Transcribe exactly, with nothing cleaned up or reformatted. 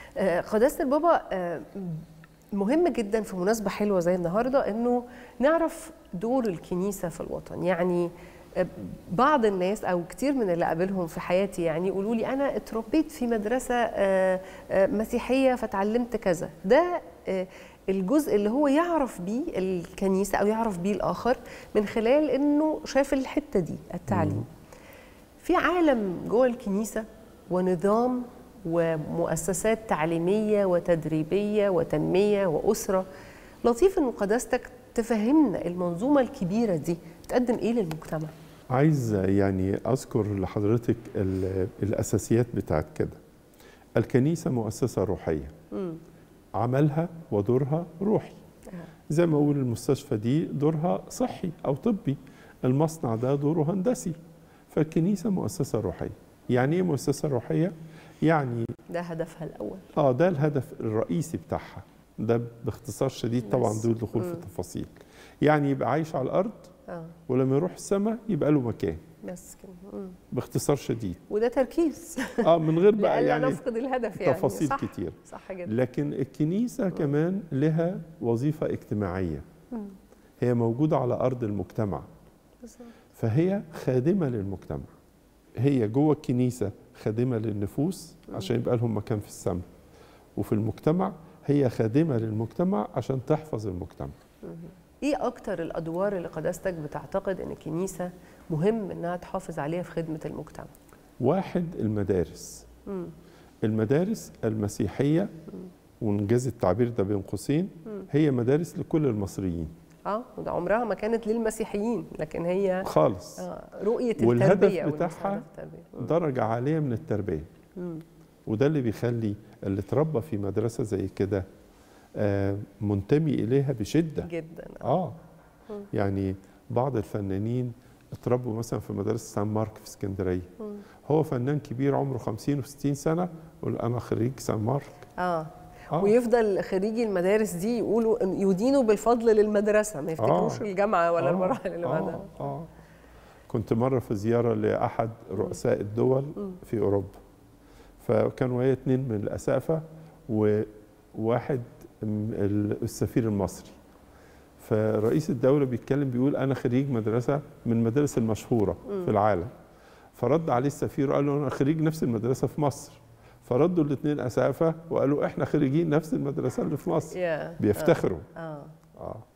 قداسة البابا، مهم جدا في مناسبة حلوة زي النهاردة انه نعرف دور الكنيسة في الوطن. يعني بعض الناس او كتير من اللي قابلهم في حياتي يعني يقولوا لي انا اتربيت في مدرسة مسيحية فتعلمت كذا. ده الجزء اللي هو يعرف بيه الكنيسة او يعرف بيه الاخر من خلال انه شاف الحتة دي، التعليم. في عالم جوه الكنيسة ونظام ومؤسسات تعليمية وتدريبية وتنمية وأسرة. لطيف إن قداستك تفهمنا المنظومة الكبيرة دي تقدم إيه للمجتمع. عايز يعني أذكر لحضرتك الأساسيات بتاعت كده. الكنيسة مؤسسة روحية، م. عملها ودورها روحي. زي ما أقول المستشفى دي دورها صحي أو طبي، المصنع ده دوره هندسي. فالكنيسة مؤسسة روحية. يعني إيه مؤسسة روحية؟ يعني ده هدفها الأول. آه ده الهدف الرئيسي بتاعها. ده باختصار شديد طبعا دون دخول في التفاصيل. يعني يبقى عايش على الأرض آه. ولما يروح السماء يبقى له مكان. بس كده باختصار شديد. وده تركيز. اه من غير بقى يعني نفقد الهدف يعني. تفاصيل صح. كتير. صح جدا. لكن الكنيسة مم. كمان لها وظيفة اجتماعية. مم. هي موجودة على أرض المجتمع. بالظبط. فهي خادمة للمجتمع. هي جوه الكنيسة خادمة للنفوس عشان يبقى لهم مكان في السماء، وفي المجتمع هي خادمة للمجتمع عشان تحفظ المجتمع. ايه اكتر الادوار اللي قداستك بتعتقد ان الكنيسة مهم انها تحافظ عليها في خدمة المجتمع؟ واحد، المدارس. مم. المدارس المسيحية، مم. ونجاز التعبير ده بين قوسين، هي مدارس لكل المصريين. اه وده عمرها ما كانت للمسيحيين، لكن هي خالص آه رؤية والهدف التربية بتاعها درجة عالية من التربية. مم. وده اللي بيخلي اللي اتربى في مدرسة زي كده آه منتمي إليها بشدة جدا. اه مم. يعني بعض الفنانين اتربوا مثلا في مدرسة سان مارك في اسكندرية. مم. هو فنان كبير عمره خمسين وستين سنة يقول أنا خريج سان مارك. اه آه. ويفضل خريجي المدارس دي يقولوا يدينوا بالفضل للمدرسه، ما يفتكروش آه. الجامعه ولا آه. المراحل اللي بعدها. آه. آه. كنت مره في زياره لاحد رؤساء الدول م. في اوروبا، فكانوا ويا اتنين من الاسقفه وواحد السفير المصري. فرئيس الدوله بيتكلم بيقول انا خريج مدرسه من المدارس المشهوره م. في العالم. فرد عليه السفير وقال له انا خريج نفس المدرسه في مصر. فردوا الاثنين اسقفه وقالوا احنا خريجين نفس المدرسه اللي في مصر. yeah. بيفتخروا. اه, آه. آه.